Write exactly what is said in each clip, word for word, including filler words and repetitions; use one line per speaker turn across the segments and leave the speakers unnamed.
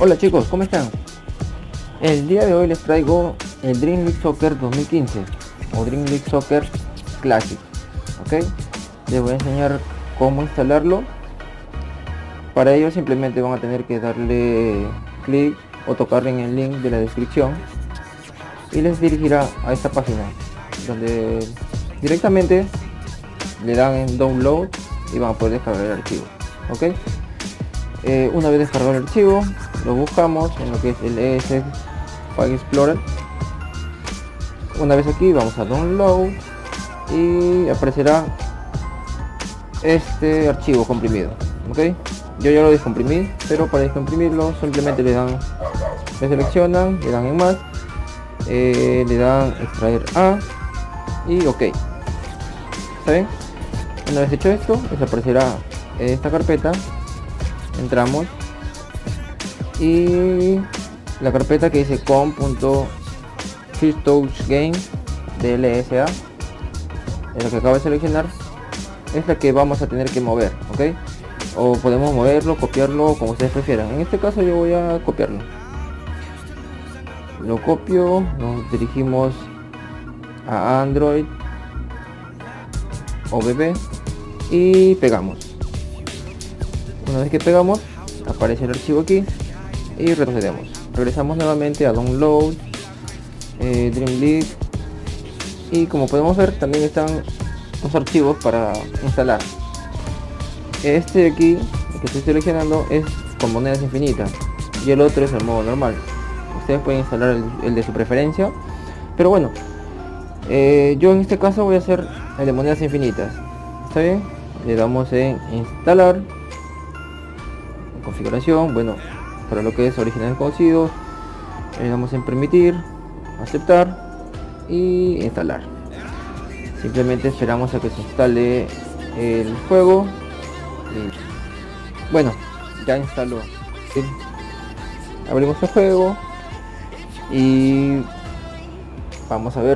Hola chicos, ¿cómo están? El día de hoy les traigo el Dream League Soccer dos mil quince o Dream League Soccer Classic, ¿ok? Les voy a enseñar cómo instalarlo. Para ello simplemente van a tener que darle clic o tocar en el link de la descripción y les dirigirá a esta página donde directamente le dan en download y van a poder descargar el archivo, ¿ok? Eh, una vez descargado el archivo, lo buscamos en lo que es el E S File Explorer. Una vez aquí vamos a download y aparecerá este archivo comprimido, ¿ok? Yo ya lo descomprimí, pero para descomprimirlo simplemente le dan, le seleccionan, le dan en más, eh, le dan extraer a y ok. ¿Está bien? Una vez hecho esto, desaparecerá esta carpeta. Entramos y la carpeta que dice com.firstouchgame D L S A es la que acabo de seleccionar, es la que vamos a tener que mover, ok, o podemos moverlo, copiarlo como ustedes prefieran. En este caso yo voy a copiarlo, lo copio, nos dirigimos a Android o B B y pegamos. Una vez que pegamos, aparece el archivo aquí y retrocedemos. Regresamos nuevamente a download, eh, Dream League, y como podemos ver también están los archivos para instalar. Este de aquí, el que estoy seleccionando, es con monedas infinitas y el otro es el modo normal. Ustedes pueden instalar el, el de su preferencia, pero bueno, eh, yo en este caso voy a hacer el de monedas infinitas. ¿Está bien? Le damos en instalar, configuración, bueno, para lo que es originales conocidos, le damos en permitir, aceptar y instalar. Simplemente esperamos a que se instale el juego y bueno, ya instaló. ¿Sí? Abrimos el juego y vamos a ver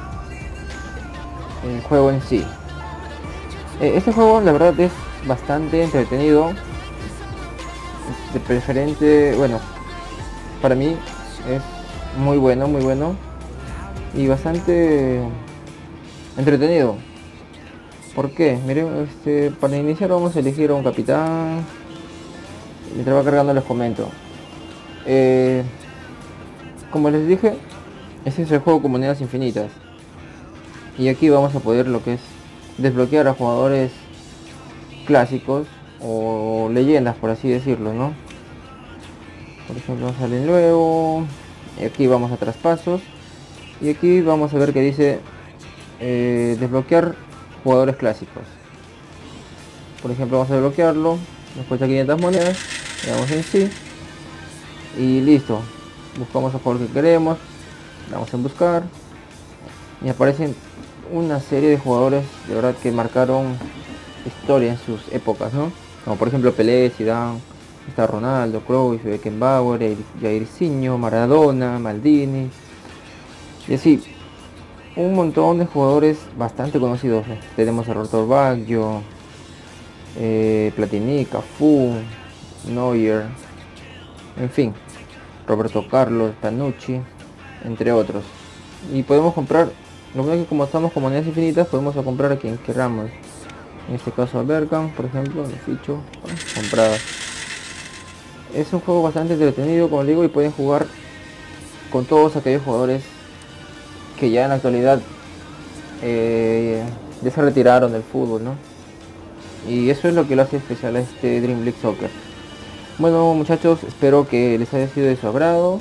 el juego en sí. Este juego la verdad es bastante entretenido, de preferente, bueno, para mí es muy bueno, muy bueno y bastante entretenido. ¿Por qué? Miren, este, para iniciar vamos a elegir a un capitán. Mientras va cargando les comento. Eh, como les dije, este es el juego con monedas infinitas y aquí vamos a poder lo que es desbloquear a jugadores clásicos o leyendas, por así decirlo, ¿no? Por ejemplo, sale nuevo, y aquí vamos a traspasos y aquí vamos a ver que dice eh, desbloquear jugadores clásicos. Por ejemplo, vamos a desbloquearlo, nos cuesta quinientas monedas, le damos en sí y listo. Buscamos al jugador que queremos, damos en buscar y aparecen una serie de jugadores de verdad que marcaron historia en sus épocas, ¿no? Como por ejemplo Pelé, Zidane, está Ronaldo, Cruyff, Beckenbauer, Jairzinho, Maradona, Maldini y así un montón de jugadores bastante conocidos. Tenemos a Roberto Baggio, eh, Platini, Cafú, Neuer, en fin, Roberto Carlos, Tanucci, entre otros. Y podemos comprar, lo único que como estamos con monedas infinitas, podemos comprar a quien queramos. En este caso a Bergkamp, por ejemplo, lo ficho, bueno, comprada. Es un juego bastante entretenido, como digo, y pueden jugar con todos aquellos jugadores que ya en la actualidad eh, ya se retiraron del fútbol, ¿no? Y eso es lo que lo hace especial a este Dream League Soccer. Bueno muchachos, espero que les haya sido de su agrado.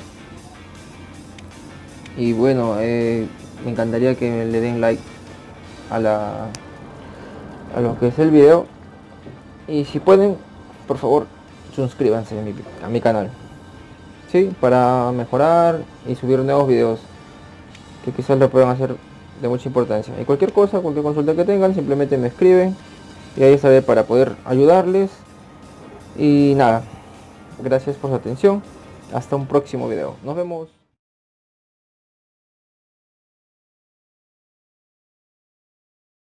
Y bueno, eh, me encantaría que le den like a la a lo que es el video y si pueden, por favor, suscríbanse a mi, a mi canal, ¿sí? Para mejorar y subir nuevos videos que quizás le puedan hacer de mucha importancia. Y cualquier cosa, cualquier consulta que tengan, simplemente me escriben y ahí estaré para poder ayudarles. Y nada, gracias por su atención, hasta un próximo video, nos vemos.